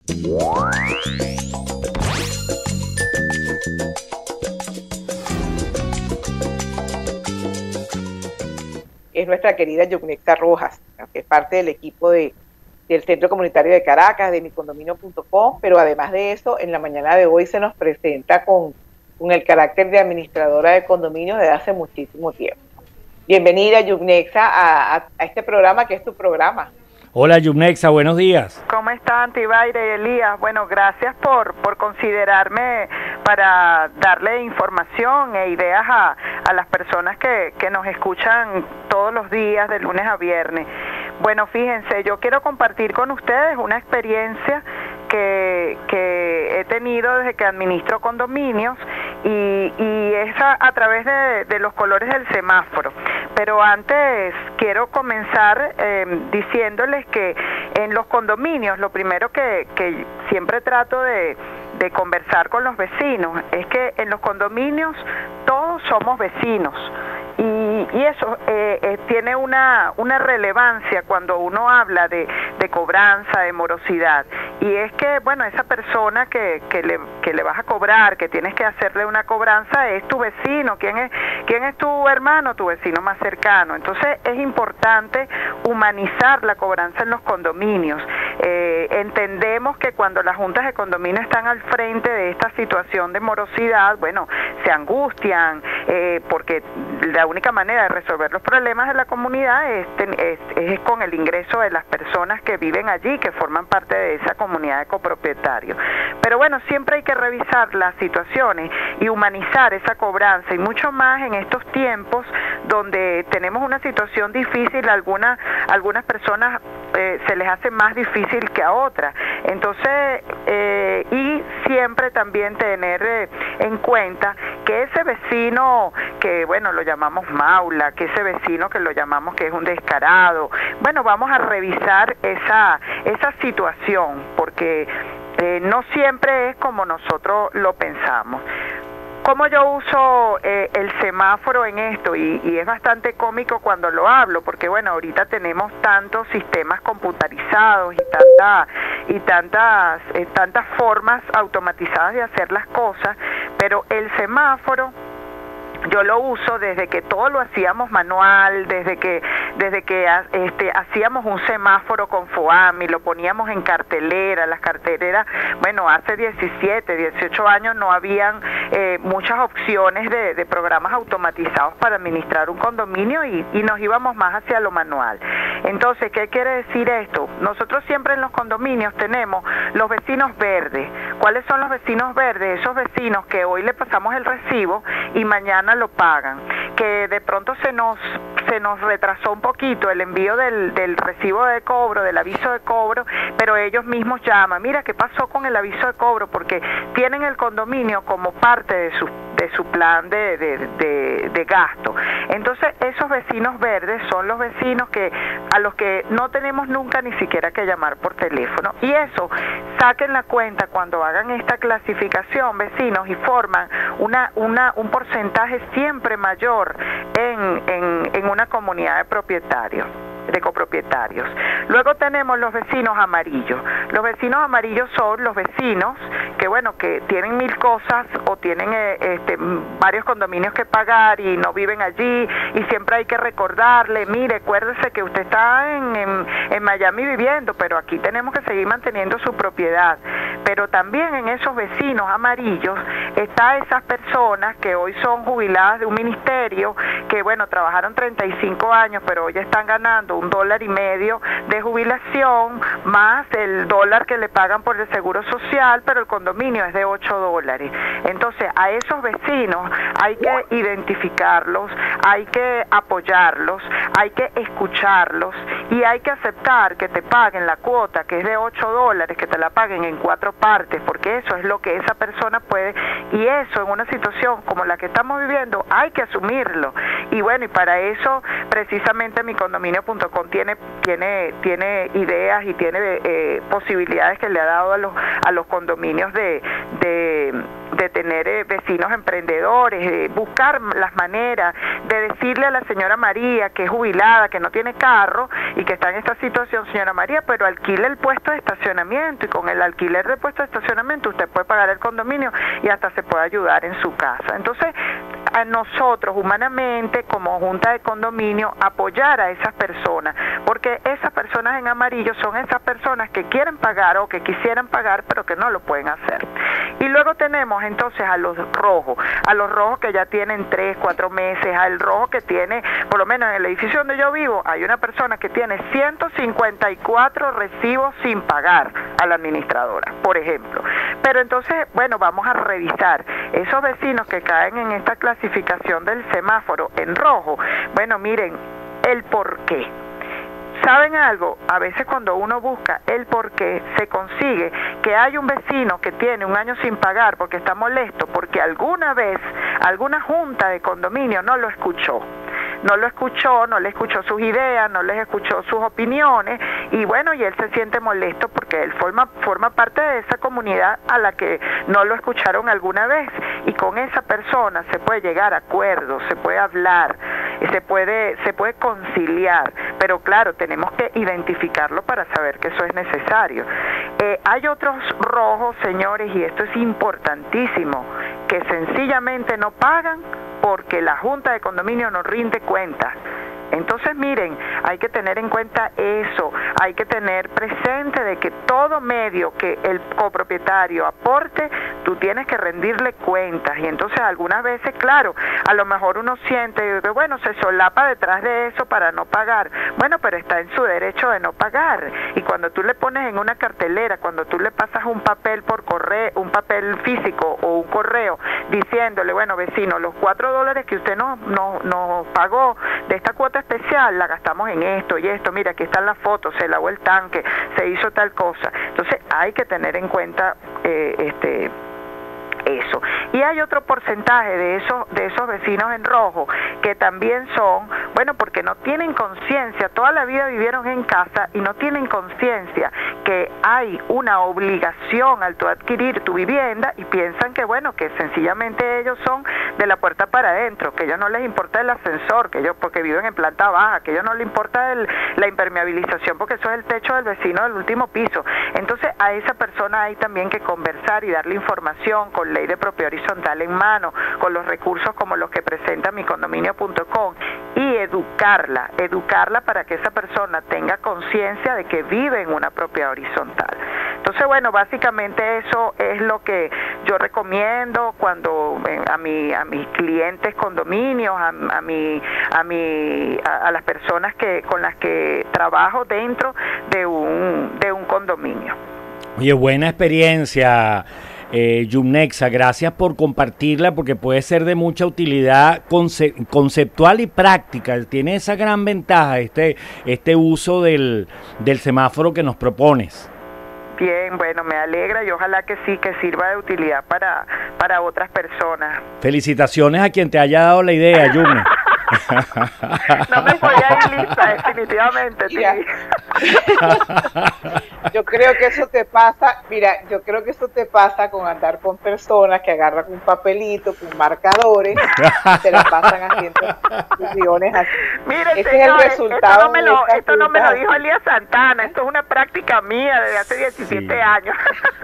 Es nuestra querida Yunexa Rojas, que es parte del equipo del Centro Comunitario de Caracas, de micondominio.com, pero además de eso, en la mañana de hoy se nos presenta con el carácter de administradora de condominios desde hace muchísimo tiempo. Bienvenida, Yunexa, a este programa que es tu programa. Hola, Yunexa, buenos días. ¿Cómo están, Tibaire y Elías? Bueno, gracias por considerarme para darle información e ideas a las personas que nos escuchan todos los días, de lunes a viernes. Bueno, fíjense, yo quiero compartir con ustedes una experiencia que he tenido desde que administro condominios y es a través de los colores del semáforo. Pero antes quiero comenzar diciéndoles que en los condominios lo primero que siempre trato de conversar con los vecinos es que en los condominios todos somos vecinos. Y eso tiene una relevancia cuando uno habla de cobranza, de morosidad. Y es que, bueno, esa persona que le vas a cobrar, que tienes que hacerle una cobranza, es tu vecino. ¿Quién es tu hermano? Tu vecino más cercano. Entonces es importante humanizar la cobranza en los condominios. Entendemos que cuando las juntas de condominio están al frente de esta situación de morosidad, bueno, se angustian, porque la única manera de resolver los problemas de la comunidad es con el ingreso de las personas que viven allí, que forman parte de esa comunidad de copropietarios. Pero bueno, siempre hay que revisar las situaciones y humanizar esa cobranza, y mucho más en estos tiempos donde tenemos una situación difícil. Algunas personas se les hace más difícil que a otras. Entonces, y siempre también tener en cuenta que ese vecino que, bueno, lo llamamos maula, que ese vecino que lo llamamos que es un descarado, bueno, vamos a revisar esa situación, porque no siempre es como nosotros lo pensamos. ¿Cómo yo uso el semáforo en esto? Y es bastante cómico cuando lo hablo, porque bueno, ahorita tenemos tantos sistemas computarizados y tantas formas automatizadas de hacer las cosas, pero el semáforo yo lo uso desde que todo lo hacíamos manual, desde que hacíamos un semáforo con FOAMI, lo poníamos en cartelera. Las carteleras, bueno, hace 17, 18 años no habían muchas opciones de programas automatizados para administrar un condominio y nos íbamos más hacia lo manual. Entonces, ¿qué quiere decir esto? Nosotros siempre en los condominios tenemos los vecinos verdes. ¿Cuáles son los vecinos verdes? Esos vecinos que hoy le pasamos el recibo y mañana lo pagan, que de pronto se nos retrasó un poquito el envío del recibo de cobro, del aviso de cobro, pero ellos mismos llaman, mira, ¿qué pasó con el aviso de cobro? Porque tienen el condominio como parte de su plan de gasto. Entonces, esos vecinos verdes son los vecinos a los que no tenemos nunca ni siquiera que llamar por teléfono. Y eso, saquen la cuenta cuando hagan esta clasificación, vecinos, y forman un porcentaje siempre mayor en una comunidad de copropietarios. Luego tenemos los vecinos amarillos. Los vecinos amarillos son los vecinos que, bueno, que tienen mil cosas o tienen varios condominios que pagar y no viven allí, y siempre hay que recordarle, mire, acuérdese que usted está en Miami viviendo, pero aquí tenemos que seguir manteniendo su propiedad. Pero también en esos vecinos amarillos está esas personas que hoy son jubiladas de un ministerio, que, bueno, trabajaron 35 años, pero hoy están ganando $1.50 de jubilación, más el dólar que le pagan por el seguro social, pero el condominio es de $8. Entonces, a esos vecinos hay que identificarlos, hay que apoyarlos, hay que escucharlos y hay que aceptar que te paguen la cuota, que es de $8, que te la paguen en 4 partes, porque eso es lo que esa persona puede, y eso en una situación como la que estamos viviendo hay que asumirlo. Y bueno, y para eso precisamente micondominio.com tiene ideas y tiene posibilidades que le ha dado a los condominios de de tener vecinos emprendedores, de buscar las maneras de decirle a la señora María, que es jubilada, que no tiene carro y que está en esta situación, señora María, pero alquile el puesto de estacionamiento, y con el alquiler del puesto de estacionamiento usted puede pagar el condominio y hasta se puede ayudar en su casa. Entonces, a nosotros humanamente como junta de condominio apoyar a esas personas, porque esas personas en amarillo son esas personas que quieren pagar o que quisieran pagar pero que no lo pueden hacer. Y luego tenemos entonces a los rojos que ya tienen 3, 4 meses, al rojo que tiene, por lo menos en el edificio donde yo vivo, hay una persona que tiene 154 recibos sin pagar a la administradora, por ejemplo. Pero entonces, bueno, vamos a revisar esos vecinos que caen en esta clasificación del semáforo en rojo. Bueno, miren, el por qué. ¿Saben algo? A veces cuando uno busca el por qué, se consigue que hay un vecino que tiene un año sin pagar porque está molesto, porque alguna vez alguna junta de condominio no lo escuchó, no le escuchó sus ideas, no les escuchó sus opiniones, y bueno, y él se siente molesto porque él forma parte de esa comunidad a la que no lo escucharon alguna vez, y con esa persona se puede llegar a acuerdos, se puede hablar, se puede conciliar, pero claro, tenemos que identificarlo para saber que eso es necesario. Hay otros rojos, señores, y esto es importantísimo, que sencillamente no pagan porque la junta de condominio no rinde cuentas. Entonces, miren, hay que tener en cuenta eso, hay que tener presente de que todo medio que el copropietario aporte, tú tienes que rendirle cuentas, y entonces algunas veces, claro, a lo mejor uno siente que, bueno, se solapa detrás de eso para no pagar, bueno, pero está en su derecho de no pagar, y cuando tú le pones en una cartelera, cuando tú le pasas un papel por correo, un papel físico o un correo, diciéndole, bueno, vecino, los $4 que usted nos pagó de esta cuota especial, la gastamos en esto y esto, mira, aquí están las fotos, se lavó el tanque, se hizo tal cosa. Entonces hay que tener en cuenta eso. Y hay otro porcentaje de esos vecinos en rojo que también son, bueno, porque no tienen conciencia, toda la vida vivieron en casa y no tienen conciencia que hay una obligación al tú adquirir tu vivienda, y piensan que, bueno, que sencillamente ellos son de la puerta para adentro, que a ellos no les importa el ascensor, que ellos, porque viven en planta baja, que a ellos no les importa la impermeabilización, porque eso es el techo del vecino del último piso. Entonces a esa persona hay también que conversar y darle información con ley de propiedad horizontal en mano, con los recursos como los que presenta micondominio.com, y educarla para que esa persona tenga conciencia de que vive en una propiedad horizontal. Entonces, bueno, básicamente eso es lo que yo recomiendo cuando a mis clientes condominios, a las personas con las que trabajo dentro de un condominio. Oye, buena experiencia, Yumnexa, gracias por compartirla, porque puede ser de mucha utilidad conceptual y práctica. Tiene esa gran ventaja este uso del semáforo que nos propones. Bien, bueno, me alegra y ojalá que sí, que sirva de utilidad para otras personas. Felicitaciones a quien te haya dado la idea, Yumne. No me podía ir lista, definitivamente. Mira, yo creo que eso te pasa con andar con personas que agarran un papelito con marcadores y se la pasan haciendo discusiones así. Mire, ese señor, es el resultado. Esto no me lo dijo Elías Santana, esto es una práctica mía desde hace 17 años.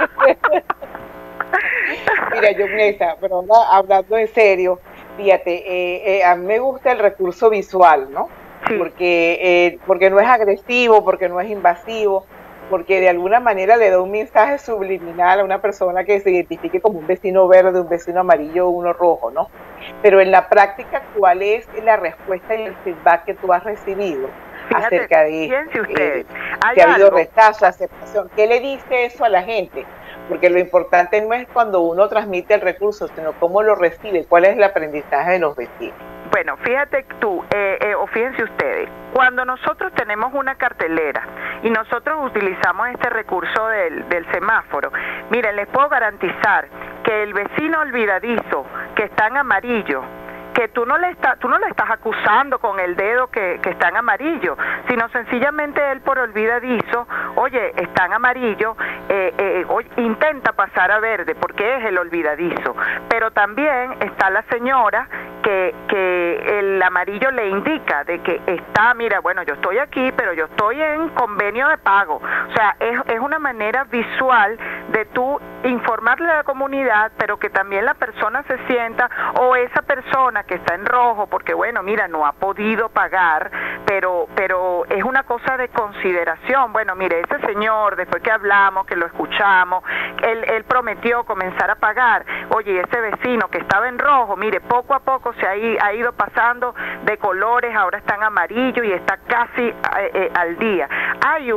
Mira, Yumnexa, pero hablando en serio, fíjate, a mí me gusta el recurso visual, ¿no? Sí. Porque no es agresivo, porque no es invasivo, porque de alguna manera le da un mensaje subliminal a una persona que se identifique como un vecino verde, un vecino amarillo o uno rojo, ¿no? Pero en la práctica, ¿cuál es la respuesta y el feedback que tú has recibido? Fíjate, acerca de si ha habido rechazo, aceptación? ¿Qué le dice eso a la gente? Porque lo importante no es cuando uno transmite el recurso, sino cómo lo recibe, cuál es el aprendizaje de los vecinos. Bueno, fíjate tú, o fíjense ustedes, cuando nosotros tenemos una cartelera y nosotros utilizamos este recurso del semáforo, miren, les puedo garantizar que el vecino olvidadizo que está en amarillo, que tú no le estás acusando con el dedo que está en amarillo, sino sencillamente él por olvidadizo, oye, está en amarillo, intenta pasar a verde porque es el olvidadizo, pero también está la señora que el amarillo le indica de que está, mira, bueno, yo estoy aquí, pero yo estoy en convenio de pago. O sea, es una manera visual de tú informarle a la comunidad, pero que también la persona se sienta, o esa persona que está en rojo, porque bueno, mira, no ha podido pagar, pero es una cosa de consideración. Bueno, mire, ese señor, después que hablamos, que lo escuchamos, él prometió comenzar a pagar. Oye, ese vecino que estaba en rojo, mire, poco a poco se ha ido pasando de colores, ahora está en amarillo y está casi al día. Hay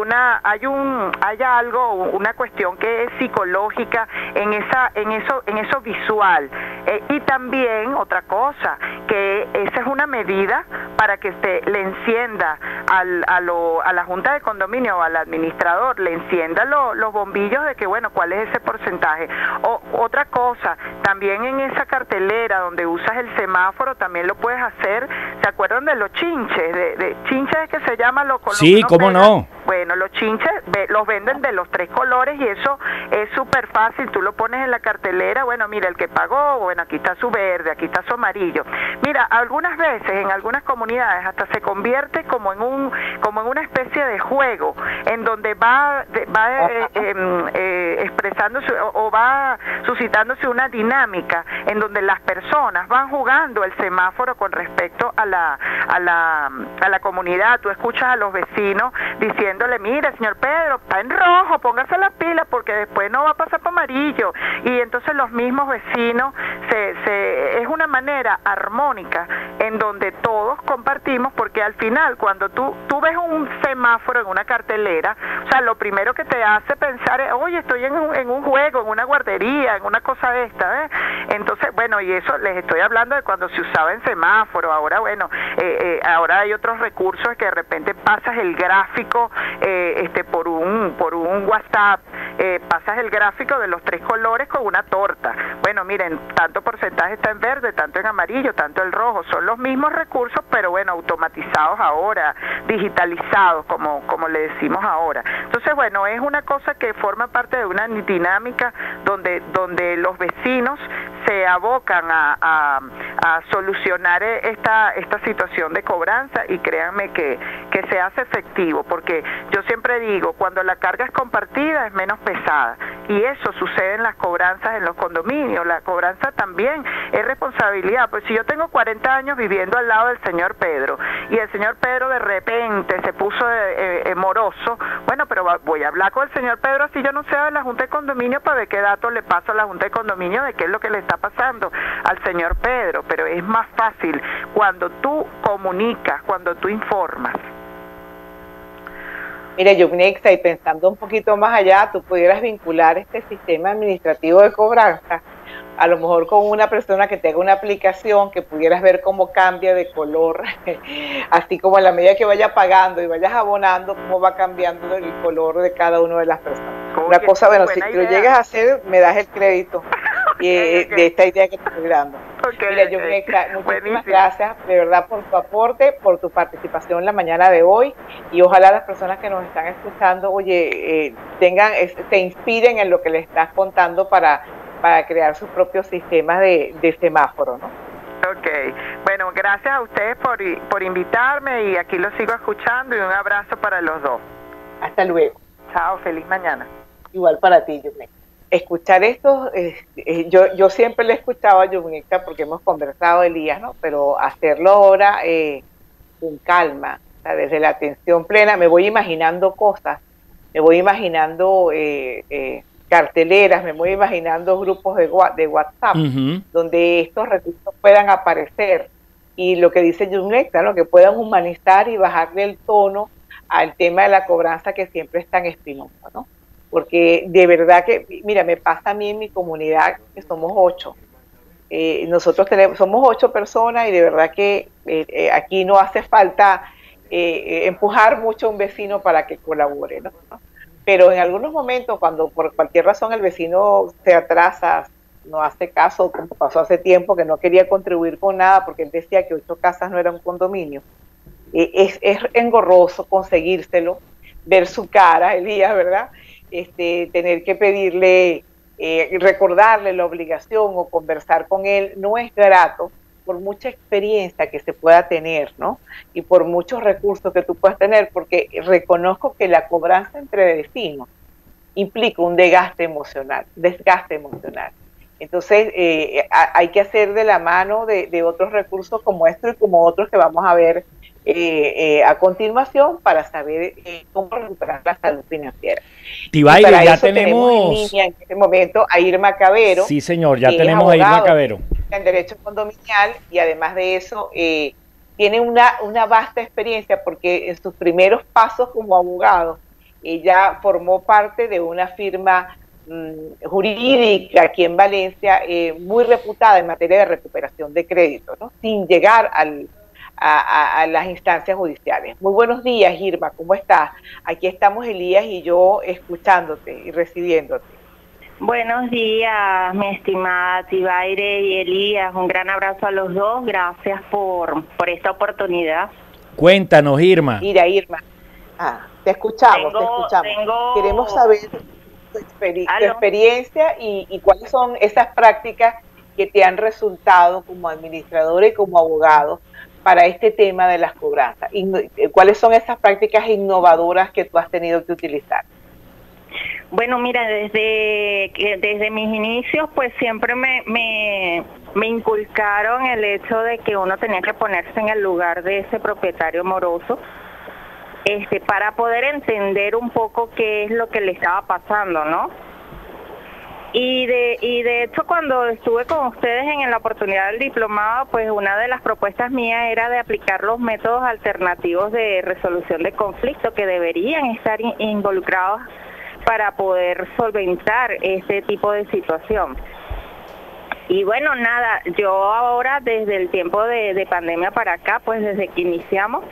algo, una cuestión que es psicológica en eso visual. Y también otra cosa, que esa es una medida para que le encienda a la junta de condominio o al administrador, le encienda los bombillos de que, bueno, cuál es ese porcentaje. Otra cosa, también en esa cartelera donde usas el semáforo, también lo puedes hacer. ¿Se acuerdan de los chinches? De chinches es que se llama lo con Sí, cómo no. Bueno, los chinches los venden de los 3 colores y eso es súper fácil. Tú lo pones en la cartelera, bueno, mira, el que pagó, bueno, aquí está su verde, aquí está su amarillo. Mira, algunas veces en algunas comunidades hasta se convierte como en una especie de juego en donde va expresándose o va suscitándose una dinámica en donde las personas van jugando el semáforo con respecto a la comunidad. Tú escuchas a los vecinos diciéndole, mira, señor Pedro, está en rojo, póngase las pilas porque después no va a pasar por amarillo. Y entonces los mismos vecinos es una manera armónica en donde todos compartimos, porque al final cuando tú ves un semáforo en una cartelera, o sea, lo primero que te hace pensar es, oye, estoy en un juego, en una guardería, en una cosa de esta, ¿eh? Entonces, bueno, y eso les estoy hablando de cuando se usaba en semáforo. Ahora, bueno, ahora hay otros recursos que de repente pasas el gráfico por un WhatsApp, pasas el gráfico de los 3 colores con una torta. Bueno, miren, tanto porcentaje está en verde, tanto en amarillo, tanto en rojo. Son los mismos recursos, pero bueno, automatizados ahora, digitalizados, como le decimos ahora. Entonces, bueno, es una cosa que forma parte de una dinámica donde los vecinos se abocan a solucionar esta situación de cobranza, y créanme que se hace efectivo, porque yo siempre digo, cuando la carga es compartida es menos pesada, y eso sucede en las cobranzas en los condominios. La cobranza también es responsabilidad, pues si yo tengo 40 años viviendo al lado del señor Pedro y el señor Pedro de repente se puso moroso, bueno, pero voy a hablar con el señor Pedro así yo no sea de la junta de condominio para ver qué datos le paso a la junta de condominio de qué es lo que le está pasando al señor Pedro. Pero es más fácil cuando tú comunicas, cuando tú informas. Mira, Yugnexa, y pensando un poquito más allá, tú pudieras vincular este sistema administrativo de cobranza, a lo mejor con una persona que tenga una aplicación, que pudieras ver cómo cambia de color, así como a la medida que vaya pagando y vayas abonando, cómo va cambiando el color de cada una de las personas. Una cosa, bueno, si lo llegas a hacer, me das el crédito de esta idea que te estoy dando. Mira, Yugnexa, muchísimas gracias de verdad por tu aporte, por tu participación en la mañana de hoy, y ojalá las personas que nos están escuchando, oye, se inspiren en lo que les estás contando para crear sus propios sistemas de semáforo, ¿no? Ok, bueno, gracias a ustedes por invitarme, y aquí los sigo escuchando, y un abrazo para los dos. Hasta luego. Chao, feliz mañana. Igual para ti, Yugnexa. Escuchar esto, yo siempre le escuchaba a Yugnexa porque hemos conversado, Elías, ¿no? Pero hacerlo ahora con calma, o sea, desde la atención plena, me voy imaginando cosas, me voy imaginando carteleras, me voy imaginando grupos de WhatsApp, donde estos recursos puedan aparecer, y lo que dice Yugnexa, ¿no? Que puedan humanizar y bajarle el tono al tema de la cobranza que siempre es tan espinoso, ¿no? Porque de verdad que, mira, me pasa a mí en mi comunidad que somos 8. Nosotros somos 8 personas, y de verdad que aquí no hace falta empujar mucho a un vecino para que colabore, ¿no? Pero en algunos momentos, cuando por cualquier razón el vecino se atrasa, no hace caso, como pasó hace tiempo, que no quería contribuir con nada porque él decía que 8 casas no era un condominio, es engorroso conseguírselo, ver su cara, Elías, ¿verdad? tener que pedirle, recordarle la obligación o conversar con él no es grato, por mucha experiencia que se pueda tener, ¿no? Y por muchos recursos que tú puedas tener, porque reconozco que la cobranza entre vecinos implica un desgaste emocional. Entonces, hay que hacer de la mano de otros recursos como esto y como otros que vamos a ver a continuación para saber cómo recuperar la salud financiera. Tibaire, ya tenemos en línea en este momento a Irma Cavero. Sí, señor, ya tenemos a Irma Cavero. En Derecho Condominial, y además de eso, tiene una vasta experiencia porque en sus primeros pasos como abogado, ella formó parte de una firma jurídica aquí en Valencia, muy reputada en materia de recuperación de crédito, ¿no? Sin llegar a las instancias judiciales. Muy buenos días, Irma, ¿cómo estás? Aquí estamos Elías y yo escuchándote y recibiéndote. Buenos días, mi estimada Tibaire y Elías, un gran abrazo a los dos, gracias por esta oportunidad. Cuéntanos, Irma. Mira, Irma, te escuchamos. Queremos saber tu experiencia y cuáles son esas prácticas que te han resultado como administradora y como abogado para este tema de las cobranzas. ¿Cuáles son esas prácticas innovadoras que tú has tenido que utilizar? Bueno, mira, desde mis inicios, pues siempre me inculcaron el hecho de que uno tenía que ponerse en el lugar de ese propietario moroso, para poder entender un poco qué es lo que le estaba pasando, ¿no? Y de hecho, cuando estuve con ustedes en la oportunidad del diplomado, pues una de las propuestas mías era de aplicar los métodos alternativos de resolución de conflictos que deberían estar involucrados para poder solventar este tipo de situación. Y bueno, nada, yo ahora desde el tiempo de pandemia para acá, pues desde que iniciamos,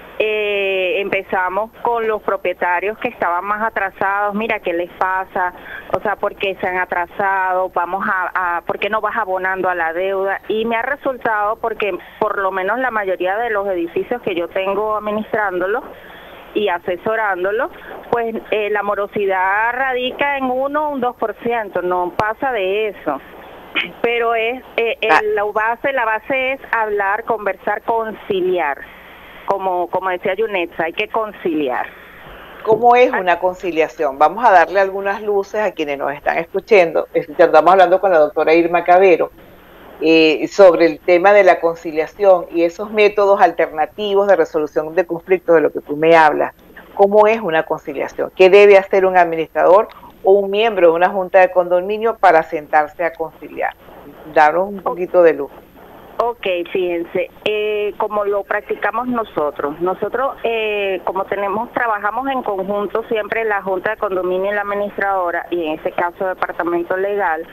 empezamos con los propietarios que estaban más atrasados. Mira, ¿qué les pasa? O sea, ¿por qué se han atrasado? ¿Por qué no vas abonando a la deuda? Y me ha resultado porque por lo menos la mayoría de los edificios que yo tengo administrándolos y asesorándolo, pues la morosidad radica en 1 o un 2%, no pasa de eso. Pero la base es hablar, conversar, conciliar. Como decía Yunetza, hay que conciliar. ¿Cómo es una conciliación? Vamos a darle algunas luces a quienes nos están escuchando. Estamos hablando con la doctora Irma Cavero sobre el tema de la conciliación y esos métodos alternativos de resolución de conflictos de lo que tú me hablas. ¿Cómo es una conciliación? ¿Qué debe hacer un administrador o un miembro de una junta de condominio para sentarse a conciliar? Daros un poquito de luz. Ok, fíjense, como lo practicamos nosotros como trabajamos en conjunto siempre la Junta de Condominio y la administradora, y en este caso departamento legal,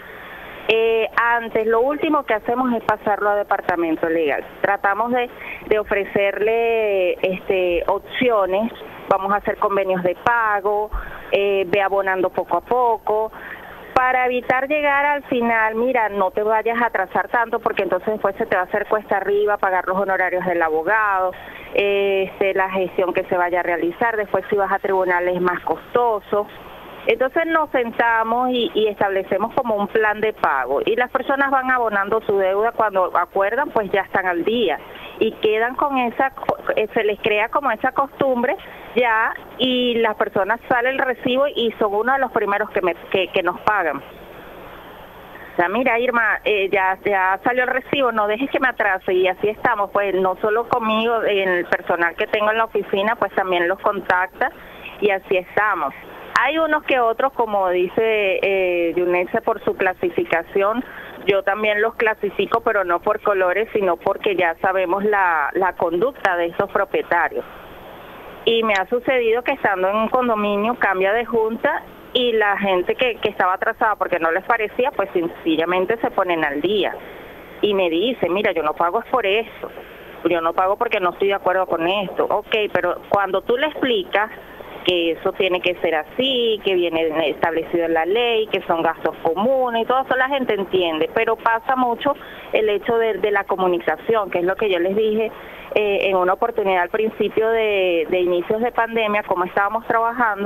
antes lo último que hacemos es pasarlo a departamento legal. Tratamos de ofrecerle opciones, vamos a hacer convenios de pago, ve abonando poco a poco, para evitar llegar al final, mira, no te vayas a atrasar tanto porque entonces después se te va a hacer cuesta arriba pagar los honorarios del abogado, la gestión que se vaya a realizar, después si vas a tribunales es más costoso. Entonces nos sentamos y establecemos como un plan de pago y las personas van abonando su deuda, cuando acuerdan pues ya están al día y quedan con se les crea como esa costumbre ya, y las personas sale el recibo y son uno de los primeros que nos pagan. O sea, mira, Irma, ya salió el recibo, no dejes que me atrase, y así estamos, pues no solo conmigo, en el personal que tengo en la oficina, pues también los contacta y así estamos. Hay unos que otros, como dice Yunetza, por su clasificación, yo también los clasifico, pero no por colores, sino porque ya sabemos la conducta de esos propietarios. Y me ha sucedido que estando en un condominio cambia de junta y la gente que estaba atrasada porque no les parecía, pues sencillamente se ponen al día. Y me dice, mira, yo no pago es por esto, yo no pago porque no estoy de acuerdo con esto. Ok, pero cuando tú le explicas que eso tiene que ser así, que viene establecido en la ley, que son gastos comunes y todo eso, la gente entiende, pero pasa mucho el hecho de la comunicación, que es lo que yo les dije en una oportunidad al principio de inicios de pandemia, como estábamos trabajando,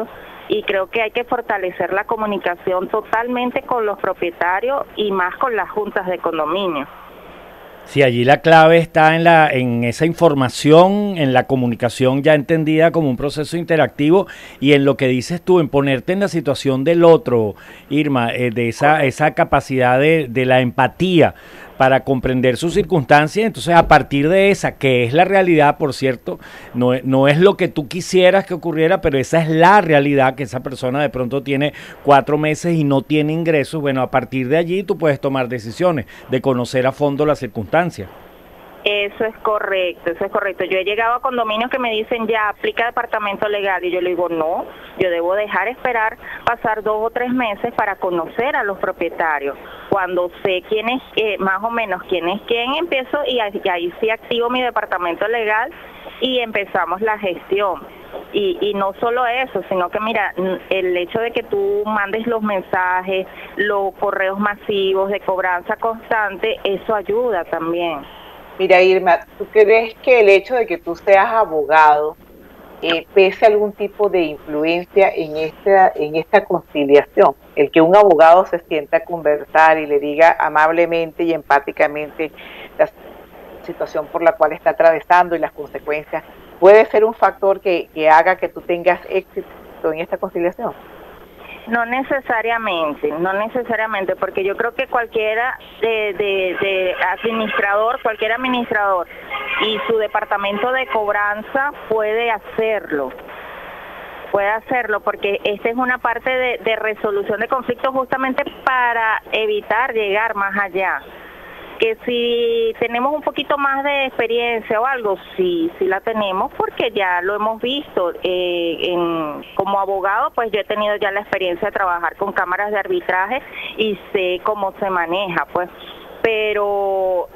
y creo que hay que fortalecer la comunicación totalmente con los propietarios y más con las juntas de condominio. Sí, allí la clave está en esa información, en la comunicación ya entendida como un proceso interactivo y en lo que dices tú, en ponerte en la situación del otro, Irma, de esa capacidad de la empatía para comprender sus circunstancias. Entonces, a partir de esa, que es la realidad, por cierto, no es lo que tú quisieras que ocurriera, pero esa es la realidad, que esa persona de pronto tiene 4 meses y no tiene ingresos. Bueno, a partir de allí tú puedes tomar decisiones de conocer a fondo las circunstancias. Eso es correcto, eso es correcto. Yo he llegado a condominios que me dicen, ya, aplica departamento legal, y yo le digo, no, yo debo dejar esperar pasar 2 o 3 meses para conocer a los propietarios. Cuando sé quién es, más o menos quién es quién, empiezo y ahí sí activo mi departamento legal y empezamos la gestión. Y no solo eso, sino que mira, el hecho de que tú mandes los mensajes, los correos masivos de cobranza constante, eso ayuda también. Mira, Irma, ¿tú crees que el hecho de que tú seas abogado pese algún tipo de influencia en esta conciliación? El que un abogado se sienta a conversar y le diga amablemente y empáticamente la situación por la cual está atravesando y las consecuencias, ¿puede ser un factor que haga que tú tengas éxito en esta conciliación? No necesariamente, porque yo creo que cualquiera de administrador, cualquier administrador y su departamento de cobranza puede hacerlo, porque esta es una parte de resolución de conflictos justamente para evitar llegar más allá. Que si tenemos un poquito más de experiencia o algo, sí la tenemos, porque ya lo hemos visto. Como abogado, pues yo he tenido ya la experiencia de trabajar con cámaras de arbitraje y sé cómo se maneja, pues. Pero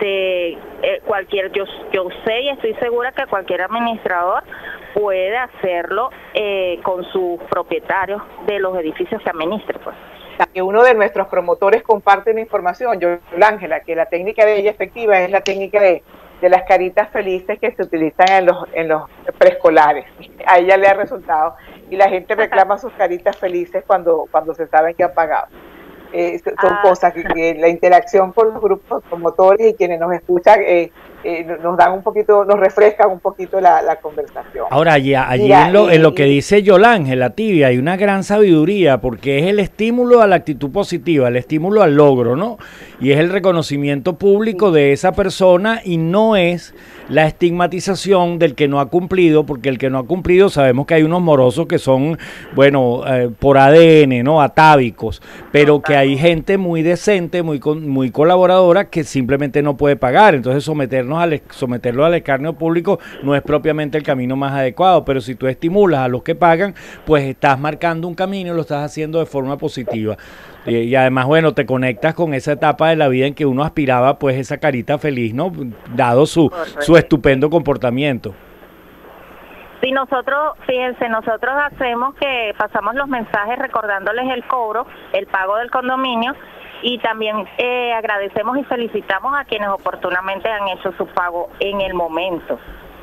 yo sé y estoy segura que cualquier administrador puede hacerlo con sus propietarios de los edificios que administre, pues. Que uno de nuestros promotores comparte una información, Ángela, que la técnica de ella efectiva es la técnica de las caritas felices que se utilizan en los preescolares. A ella le ha resultado y la gente reclama sus caritas felices cuando se saben que han pagado. Son cosas que la interacción con los grupos promotores y quienes nos escuchan nos dan un poquito, nos refrescan un poquito la conversación. Ahora, allí en lo que dice Yolángela Tibia hay una gran sabiduría, porque es el estímulo a la actitud positiva, el estímulo al logro, ¿no? Y es el reconocimiento público de esa persona y no es la estigmatización del que no ha cumplido, porque el que no ha cumplido sabemos que hay unos morosos que son, bueno, por ADN, ¿no? Atávicos, pero que hay gente muy decente, muy colaboradora que simplemente no puede pagar. Entonces someterlo al escarnio público no es propiamente el camino más adecuado, pero si tú estimulas a los que pagan, pues estás marcando un camino y lo estás haciendo de forma positiva. Y además, bueno, te conectas con esa etapa de la vida en que uno aspiraba, pues, esa carita feliz, ¿no? Dado su estupendo comportamiento. Sí, fíjense, nosotros pasamos los mensajes recordándoles el cobro, el pago del condominio, y también agradecemos y felicitamos a quienes oportunamente han hecho su pago en el momento.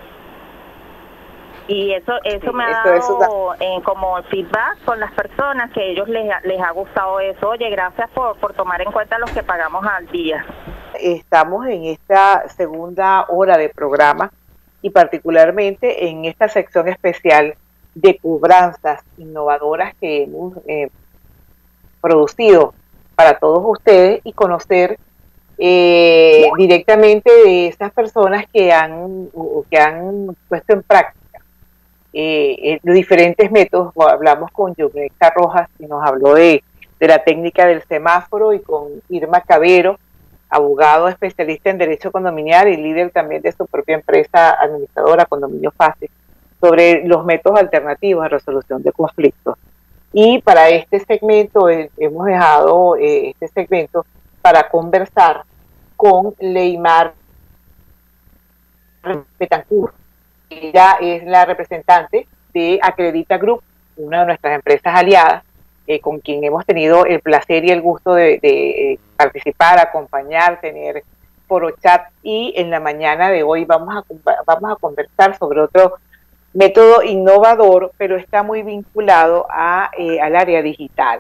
Y eso me ha dado como feedback con las personas, que a ellos les ha gustado eso. Oye, gracias por tomar en cuenta los que pagamos al día. Estamos en esta segunda hora de programa y particularmente en esta sección especial de cobranzas innovadoras que hemos producido para todos ustedes y conocer directamente de esas personas que han puesto en práctica los diferentes métodos. Hablamos con Yumnexa Rojas y nos habló de la técnica del semáforo, y con Irma Cavero, abogado especialista en derecho condominial y líder también de su propia empresa administradora Condominio Fácil, sobre los métodos alternativos de resolución de conflictos. Y para este segmento hemos dejado este segmento para conversar con Leymar Betancourt. Ella es la representante de Acredita Group, una de nuestras empresas aliadas, con quien hemos tenido el placer y el gusto de participar, acompañar, tener foro chat, y en la mañana de hoy vamos a conversar sobre otro método innovador, pero está muy vinculado al área digital,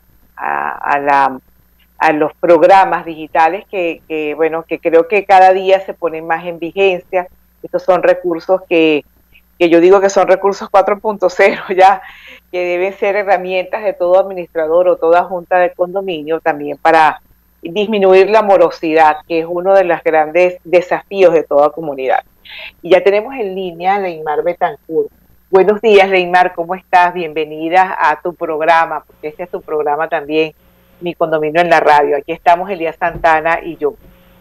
a los programas digitales bueno, que creo que cada día se ponen más en vigencia. Estos son recursos que yo digo que son recursos 4.0 ya, que deben ser herramientas de todo administrador o toda junta de condominio también para disminuir la morosidad, que es uno de los grandes desafíos de toda comunidad. Y ya tenemos en línea a Leymar Betancourt. Buenos días, Leymar, ¿cómo estás? Bienvenida a tu programa, porque este es tu programa también, Mi Condominio en la Radio. Aquí estamos Elías Santana y yo.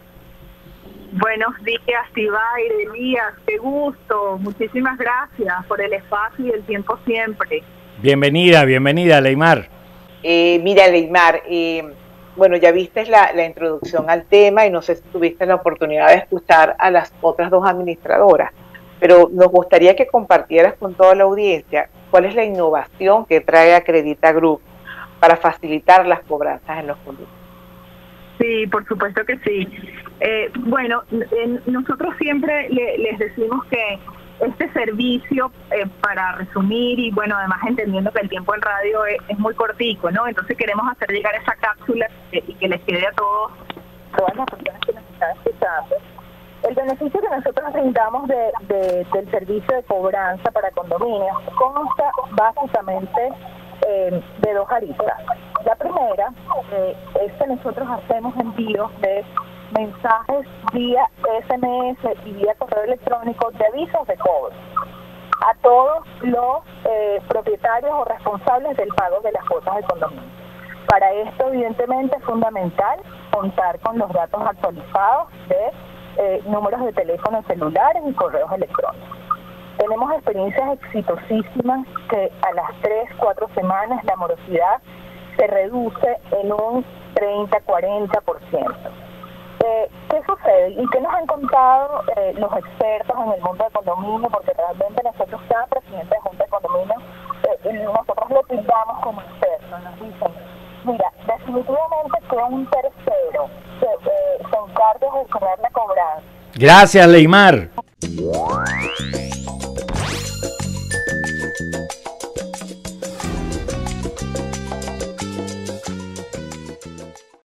Buenos días, Ibaire, Elías, qué gusto. Muchísimas gracias por el espacio y el tiempo siempre. Bienvenida, Leymar. Mira, Leymar, bueno, ya viste la introducción al tema y no sé si tuviste la oportunidad de escuchar a las otras dos administradoras, pero nos gustaría que compartieras con toda la audiencia cuál es la innovación que trae Acredita Group para facilitar las cobranzas en los condominios. Sí, por supuesto que sí. Bueno, nosotros siempre les decimos que este servicio, para resumir y bueno, además entendiendo que el tiempo en radio es muy cortico, ¿no? Entonces queremos hacer llegar esa cápsula y que les quede a todas las personas que nos están escuchando. El beneficio que nosotros brindamos del servicio de cobranza para condominios consta básicamente de dos aristas. La primera es que nosotros hacemos envíos de mensajes vía SMS y vía correo electrónico de avisos de cobro a todos los propietarios o responsables del pago de las cuotas de condominio. Para esto, evidentemente, es fundamental contar con los datos actualizados de números de teléfonos celulares y correos electrónicos. Tenemos experiencias exitosísimas que a las 3-4 semanas la morosidad se reduce en un 30-40%. ¿Qué sucede? ¿Y qué nos han contado los expertos en el mundo de condominio? Porque realmente nosotros, cada presidente de junta de condominio, nosotros lo pintamos como expertos. Nos dicen, mira, definitivamente que un tercero se encargue de gestionar la cobranza. Gracias, Leymar.